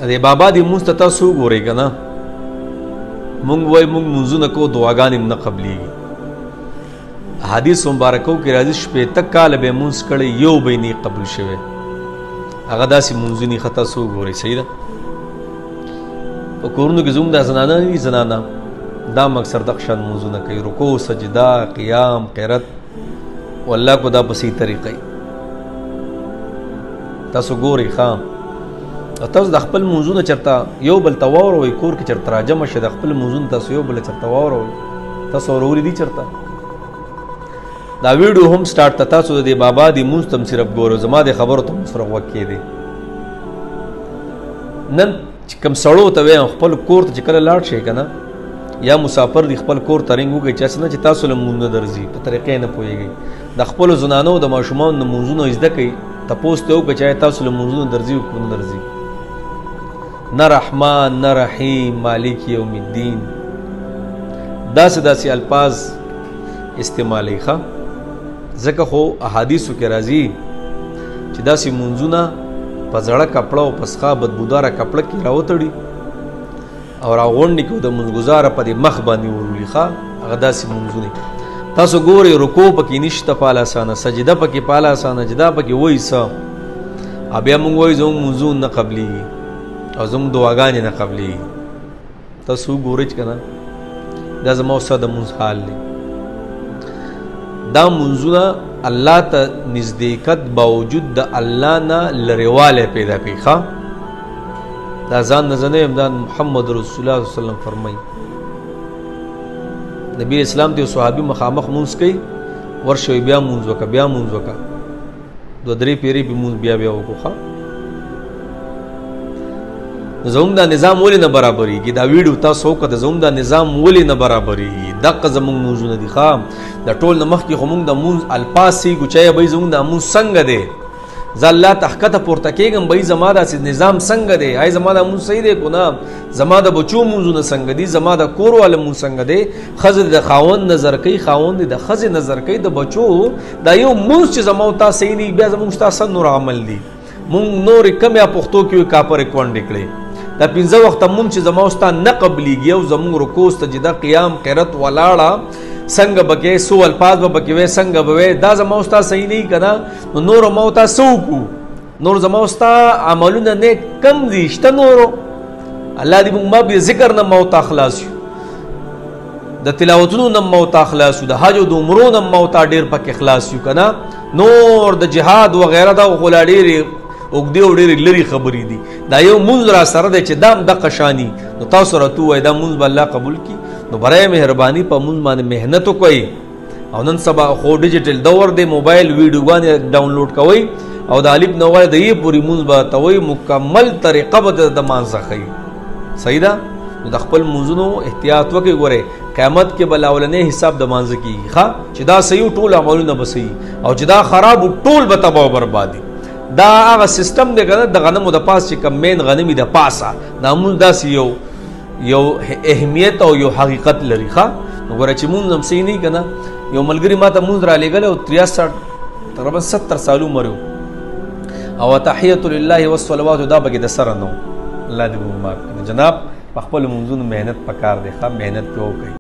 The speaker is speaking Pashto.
د بابا د مونځ ته تاسو وګورئ که نه مونږ وایو مونږ مونځونه کوو دعاګانې هم نه قبلیږي حدیث مبارکو کې راځي 80 کاله به مونځ کړی یو به یې نه قبول شوی هغه داسې مونځونه ښه تاسو وګورئ صحیح ده په کورونو کې زموږ دا زنانه نه دي زنانه دا هم اکثر دغه شان مونځونه کوي رکوع سجده قیام قرت والله کو دا په صحیح طریقه تاسو ګورئ ښه تاسو د خپل مونځونه چېرته یو بل ته واوروئ کور کې چېرته راجمع شئ د خپل مونځونه تاسو یو بل چېرته واوروئ تاسو اورولي دي چېرته دا ویډیو هم سټارټ ته تاسو د بابا د مونځ ته هم صرف ګورئ زما د خبرو ته هم سره غوږ کېدئ نن چې کوم سړو ته وایم خپل کور ته چې کله لاړ شئ که نه یا مسافر دی خپل کور ته رنګ وکړئ چې نه چې تاسو له مونځ نه درځي په طریقې نه پوهېږئ د خپلو زنانو د ماشومانو د مونځونه زده کوئ تپوس ته وکړئ چې تاسو له مونځونه درځي که نه درځي نه رحمان نه رحیم مالک یوم الدین داسې داسې الفاظ استعمالوي ښه ځکه خو احادیثو کې راځي چې داسې مونځونه په زړه کپړه او په څښا بدبوداره کپړه کې راوتړي او راغونډې کړو د مونځګزاره په دې مخ باندې ورولي ښه هغه داسې مونځونه تاسو ګورئ رکوع پکې نشته پاله اسانه سجده پکې پاله اسانه جدا پکې وایي څه او بیا موږ وایو زموږ مونځونه نه قبلیږي او زموږ دعاګانې نه قبلیږي تاسو وګورئ که نه دا زما ستا د مونځ حال دی دا مونځونه الله ته نزدېکت باوجود د الله نه لرېوالی پیدا کوي ښه دا ځان نه زه نه یم دا محمد رسول الله صلی وسلم فرمایي نبی اسلام ته یو صحابي مخامخ مونځ کوي ورشئ بیا مونځ وکړه بیا مونځ وکړه 2-3 پیرې به مونځ بیا وکړو ښه زموږ دا نظام ولې نه برابرېږي دا ویډیو تاسو وکړه زموږ دا نظام ولې نه برابرېږي دقه زموږ مونځونه دي ښه د ټول نه مخکې خو موږ د مونځ الفاظ سیږو چې بهی زموږ دا مونځ څنګه دی زه الله ته ښکته پورته کېږم بهی زما داسې نظام څنګه دی آی زما دا مونځ صحیح دی که نه زما د بچو مونځونه څنګه دي زما د کور والا مونځ څنګه دی ښځه د خاوند نظر کوي خاوند د ښځې نظر کوي د بچو دا یو مونځ چې زما او تا صحیح دی بیا زموږ ستا څه نور عمل دي مونږ نورې کم یا پښتو کې وي کاپرې کونډې کړې دا 5 وخته مونږ چې زما او ستا نه قبلیږي او زموږ رکوع سجده قیام قرت ولاړه څنګه به کې څو الفاظ به پکې وی څنګه به وی دا زما او ستا صحیح نه که نه نو نور ما او تا څه وکړو نور زما او ستا عملونه نیک کم دي شته نورو الله دې موږ ما بې ذکر نه ما او تا خلاص یو د تلاوتونو نه ما او تا خلاص یو د حج او د عمرو نه ما او تا ډېر پکې خلاص یو که نه نور د جهاد وغیره دا خو لا ډېرې اوږدې او ډېرې لرې خبرې دي دا یو مونځ را سره دی چې دا هم دقه شاني نو تاسو راته ووایئ دا مونځ به الله قبول کړي نو برای مهرباني په مونځ باندې محنت وکړئ او نن سبا خو ډیجیټل دور دی موبایل ویډیوګانې ډاونلوډ کوئ او د الف نه وایي د یې پورې مونځ به ته وایي مکمل طریقه به د مانځه ښیي صحیح ده نو د خپل مونځونو احتیاط وکړئ ګورئ قیامت کې به اولنی حساب د مانځه کېږي ښه چې دا صحیح ټول عملونه به صحیح او چې دا خراب ټول به تباه و بربادي دا هغه سیستم دی که نه د غنمو د پاس چې کوم مین غنمي د پاسه دا مونځ داسې یو اهمیت او یو حقیقت لري ښه نو ګوره چې مونځ هم صحیح نه که نه یو ملګري ما ته مونځ رالیږلی او 63 تقریبا 70 سال عمر و او تحیت لله والصلوات دا پکې د سره نه و الله دې موږ معاف کړي جناب په خپلو مونځونو محنت پکار دی ښه محنت پې وکړئ